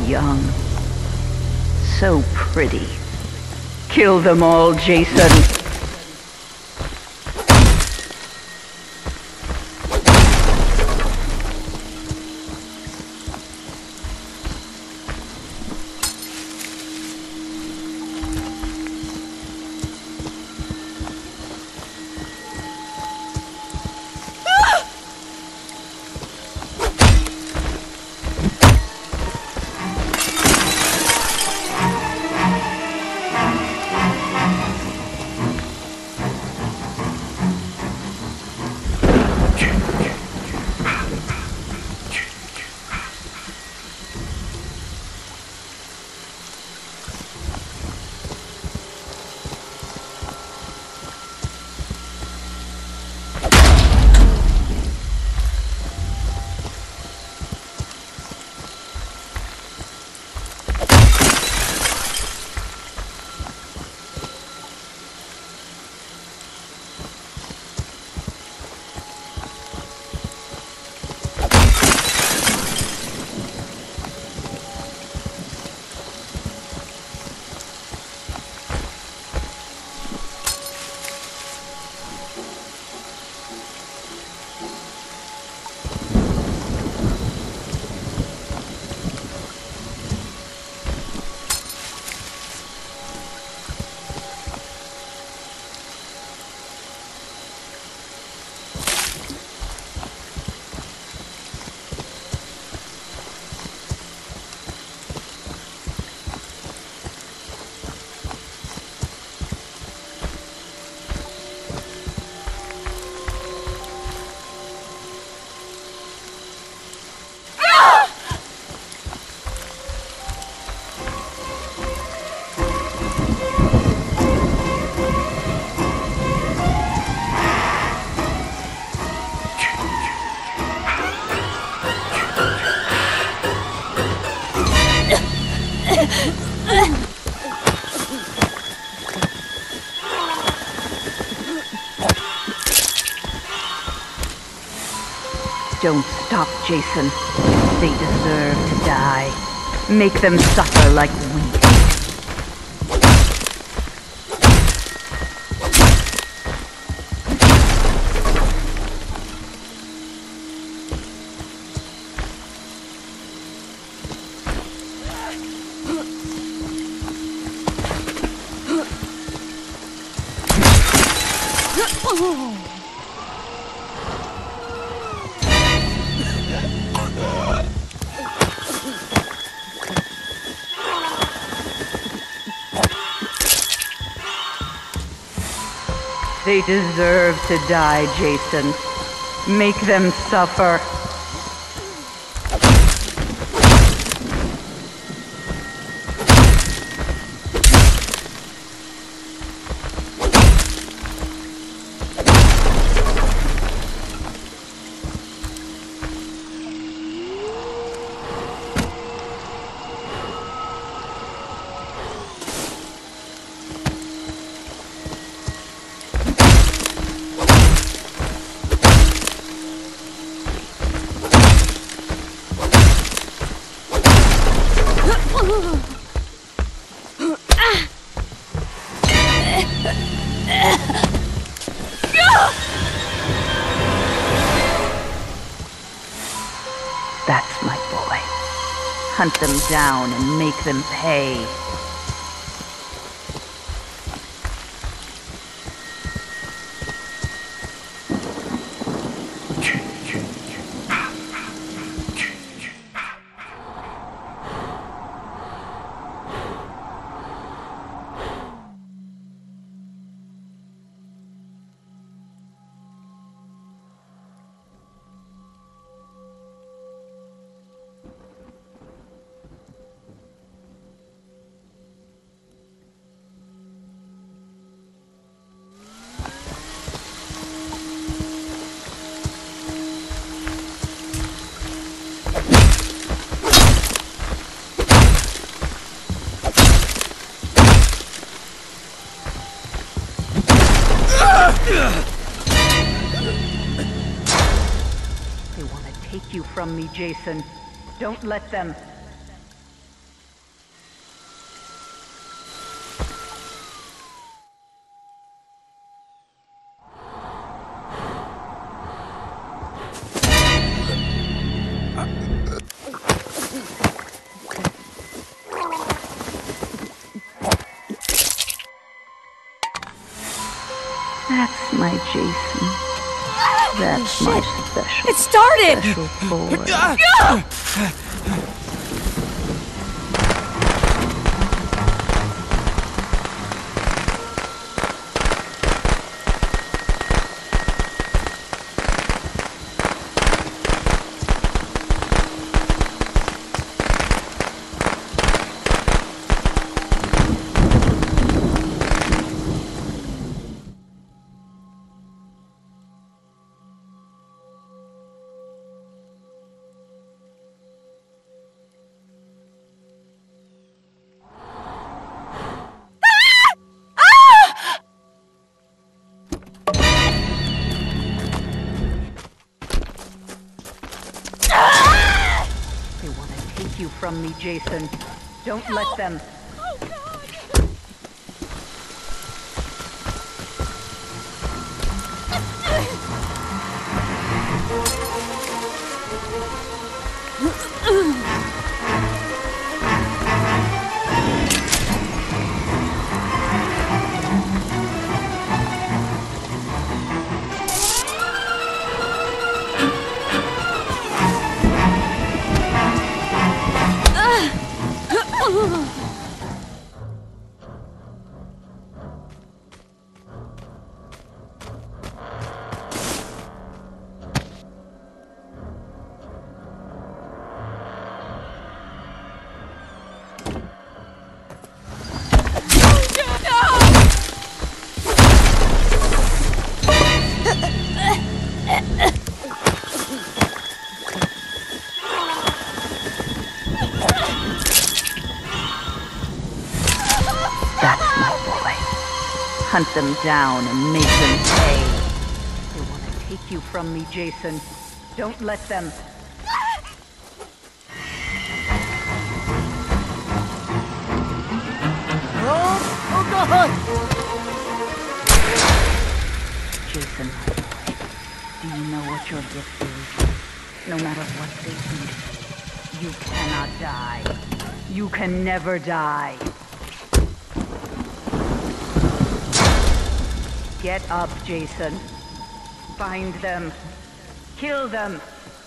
young. So pretty. Kill them all, Jason. Don't stop, Jason. They deserve to die. Make them suffer like we did. They deserve to die, Jason. Make them suffer. That's my boy. Hunt them down and make them pay. They want to take you from me, Jason. Don't let them. my Jason. That's my special. It started! Special boy. You from me, Jason. Don't let them. Oh, God. Hunt them down and make them pay. They want to take you from me, Jason. Don't let them. Oh God! Jason, do you know what your gift is? No matter what they eat, you cannot die. You can never die. Get up, Jason. Find them. Kill them.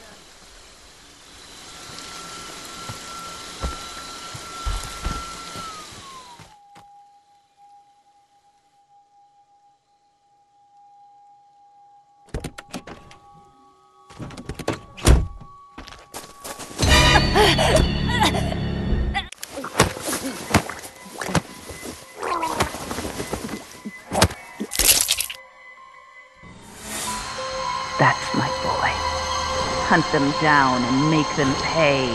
That's my boy. Hunt them down and make them pay.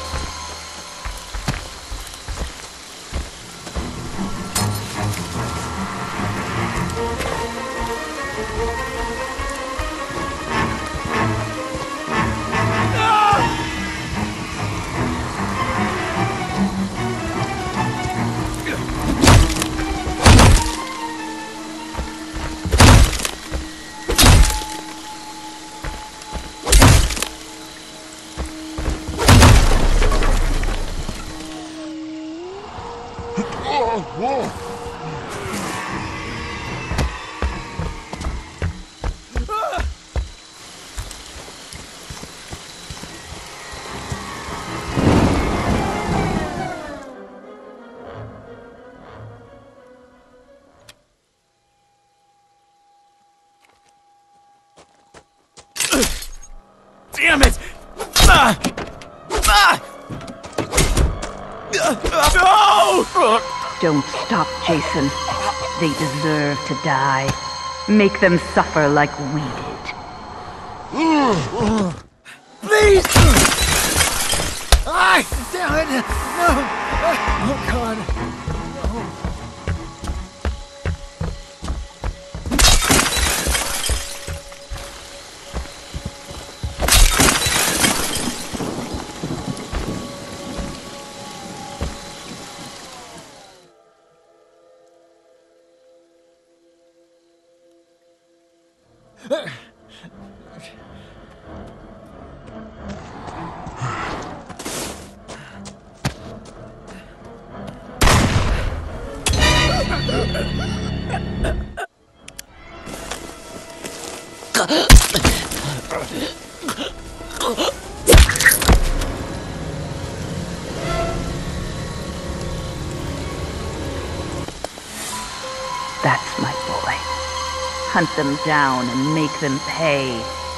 Damn it! No! Don't stop, Jason. They deserve to die. Make them suffer like we did. Please! Ah! Damn it! No! Oh God! That's my boy. Hunt them down and make them pay.